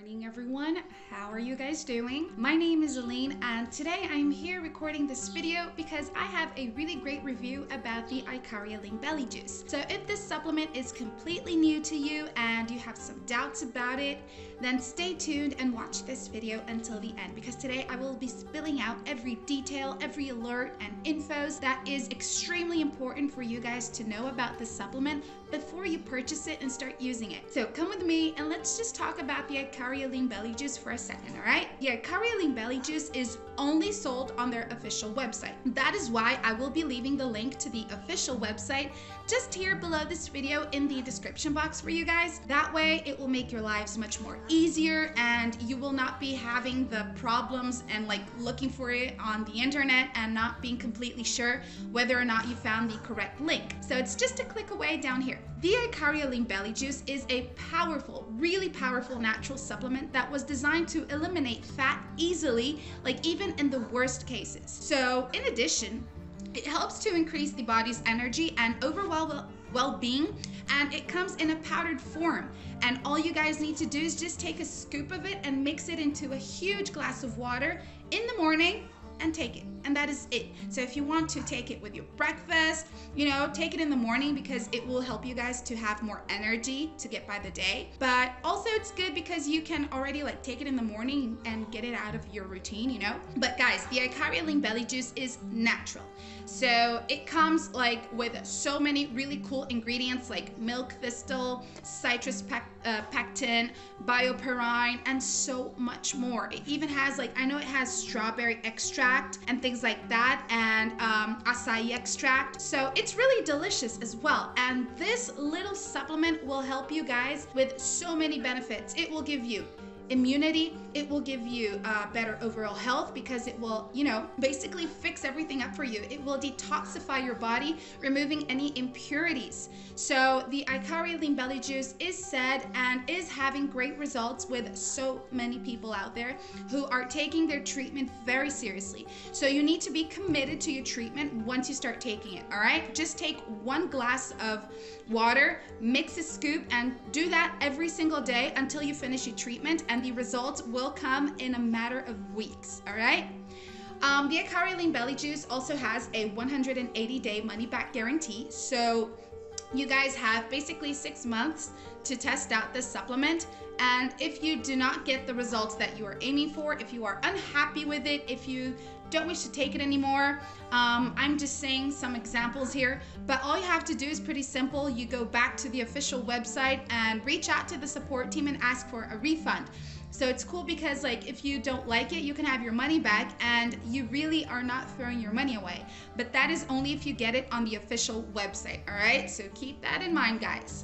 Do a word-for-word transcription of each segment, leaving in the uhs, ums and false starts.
morning, everyone. How are you guys doing? My name is Elaine, and today I'm here recording this video because I have a really great review about the Ikaria Lean Belly Juice. So if this supplement is completely new to you and you have some doubts about it, then stay tuned and watch this video until the end, because today I will be spilling out every detail, every alert and infos that is extremely important for you guys to know about this supplement before you purchase it and start using it. So come with me and let's just talk about the Ikaria Lean Belly Juice for a second, all right? The Ikaria Lean Belly Juice is only sold on their official website. That is why I will be leaving the link to the official website just here below this video in the description box for you guys. That way it will make your lives much more easier and you will not be having the problems and like looking for it on the internet and not being completely sure whether or not you found the correct link. So it's just a click away down here. The Ikaria Lean Belly Juice is a powerful, really powerful natural supplement that was designed to eliminate fat easily, like even in the worst cases. So in addition, it helps to increase the body's energy and overall well-being, and it comes in a powdered form. And all you guys need to do is just take a scoop of it and mix it into a huge glass of water in the morning and take it, and that is it. So if you want to take it with your breakfast, you know, take it in the morning because it will help you guys to have more energy to get by the day. But also it's good because you can already like take it in the morning and get it out of your routine, you know. But guys, the Ikaria Lean Belly Juice is natural. So it comes like with so many really cool ingredients like milk thistle, citrus pac uh, pectin, bioperine, and so much more. It even has like, I know it has strawberry extract and things like that, and um, acai extract. So it's really delicious as well. And this little supplement will help you guys with so many benefits. It will give you immunity, it will give you uh, better overall health because it will, you know, basically fix everything up for you. It will detoxify your body, removing any impurities. So the Ikaria Lean Belly Juice is said and is having great results with so many people out there who are taking their treatment very seriously. So you need to be committed to your treatment once you start taking it, all right? Just take one glass of water, mix a scoop, and do that every single day until you finish your treatment, and the results will come in a matter of weeks, all right? Um, the Ikaria Lean Belly Juice also has a one hundred eighty day money back guarantee. So you guys have basically six months to test out this supplement. And if you do not get the results that you are aiming for, if you are unhappy with it, if you don't wish to take it anymore, um, I'm just saying some examples here, but all you have to do is pretty simple. You go back to the official website and reach out to the support team and ask for a refund. So it's cool because like if you don't like it, you can have your money back and you really are not throwing your money away. But that is only if you get it on the official website, all right? So keep that in mind, guys.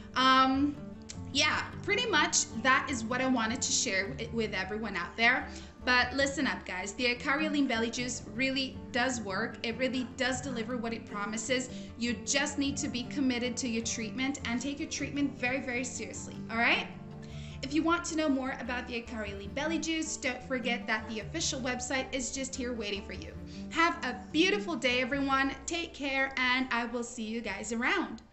Um, yeah, pretty much that is what I wanted to share with everyone out there. But listen up, guys, the Ikaria Lean Belly Juice really does work. It really does deliver what it promises. You just need to be committed to your treatment and take your treatment very, very seriously, all right? If you want to know more about the Ikaria Lean Belly Juice, don't forget that the official website is just here waiting for you. Have a beautiful day, everyone. Take care, and I will see you guys around.